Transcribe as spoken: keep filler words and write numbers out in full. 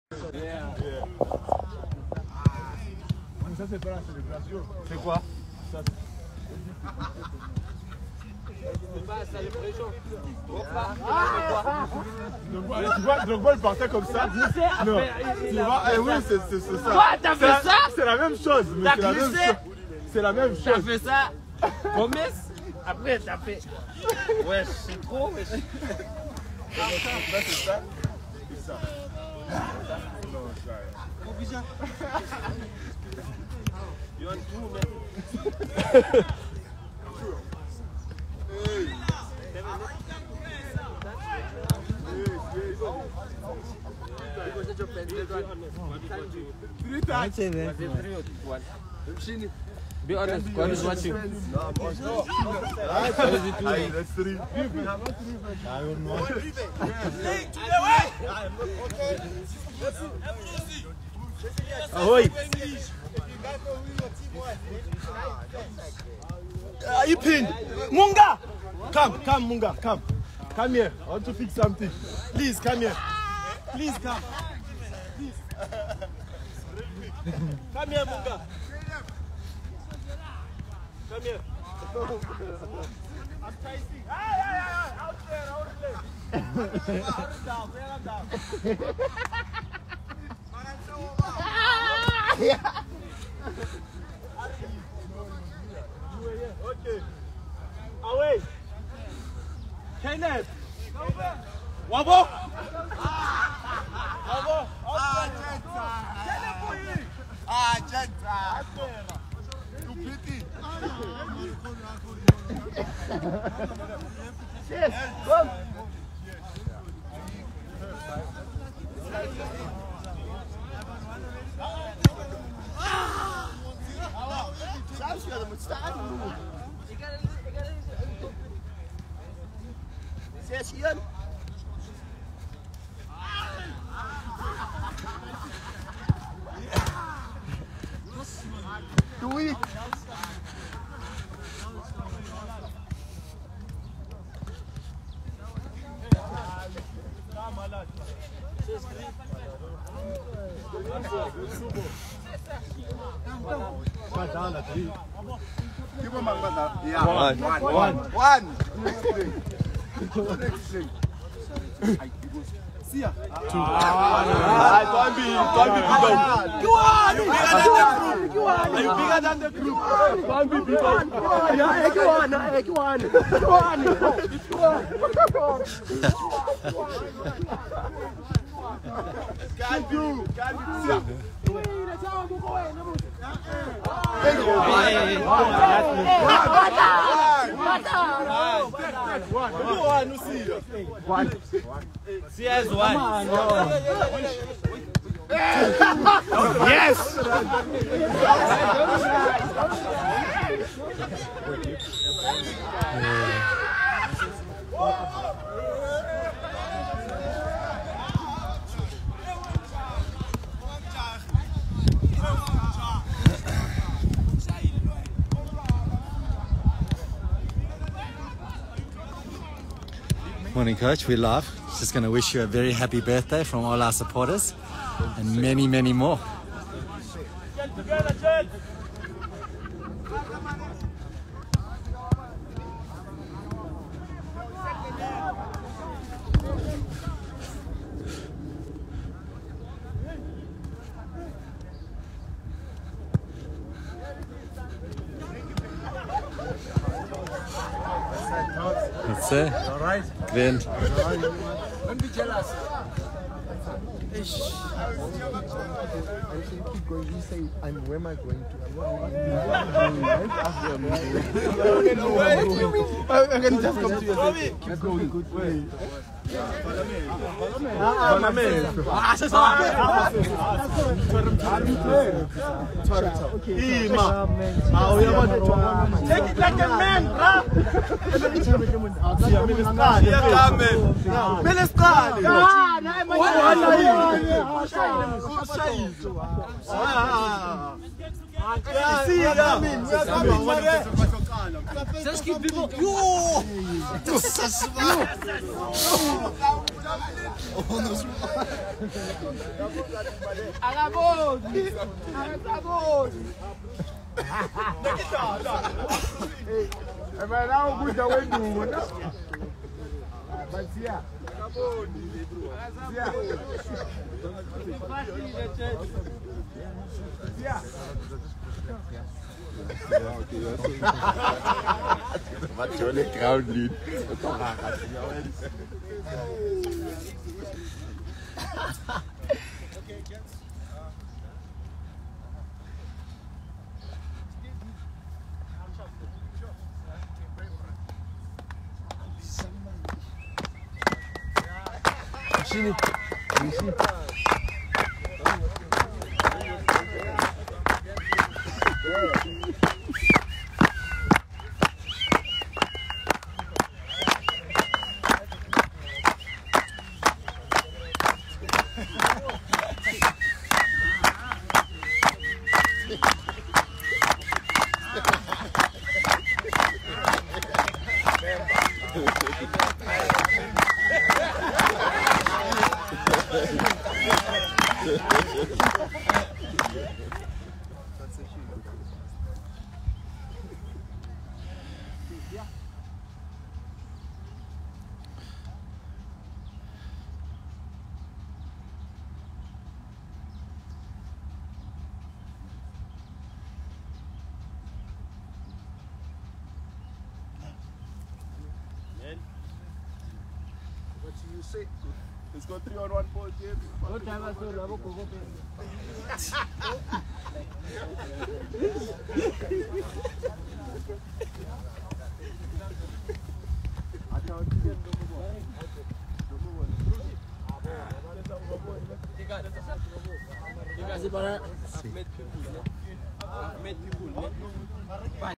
Ça c'est pas la célébration. C'est quoi? Ça c'est pas la célébration. Tu vois, le bol partait comme ça. Non. Tu vois, eh oui, c'est ça. Quoi, t'as fait ça? C'est la même chose. T'as glissé? C'est la même chose. T'as fait ça? Promesse? Après, t'as fait. Ouais, c'est trop. Là, c'est ça. C'est ça. Non, ça. Trop bizarre. You want two, man? Be honest, God is watching. That's three. Ahoy! Are you pinned? Munga! Come, come, Munga, come. Come here. I want to fix something. Please, come here. Please, come. Please. Come here, Munga. Come here. I'm chasing. Hey, hey, hey, out there, out there. Out down, man, down. Okay. Away. Kenneth. Wabo. Wabo. Ah, Jetta. Ah, Jetta. You pity. Yes, come. Zes Ian. Doei. Yeah. One. One. One. One. Next thing. Next thing. See ya. Two. Ah, don't be, don't be big up. You are, you bigger than the group. Are you bigger than the group? Don't be big up. Yeah, you want, you want, you want, you want. Can do, can do. C S one. Yes. Morning, Coach. We love. Just going to wish you a very happy birthday from all our supporters and many, many more. Get together, Jen. That's it. All right. Glenn. Don't be jealous. I should keep going. You say, I'm where am I going to? I'm going to just come to you. Let's go. Good way. Ah, c'est ça. Ima. Ah, we are about to take it like a man, bro. Sia Ministrali. Sia Carmen. Ministrali. Ah, nein, mein Gott. Ah. Ja, sia. Just keep people. Yo! Acabou! Acabou! É vai lá o Buda vai do. Vai ser. Acabou. Wat jullie crowd niet. Sini. Sini. What you say? Let's go three on one ball game. What time was it? Lavo Coco. Terima kasih para.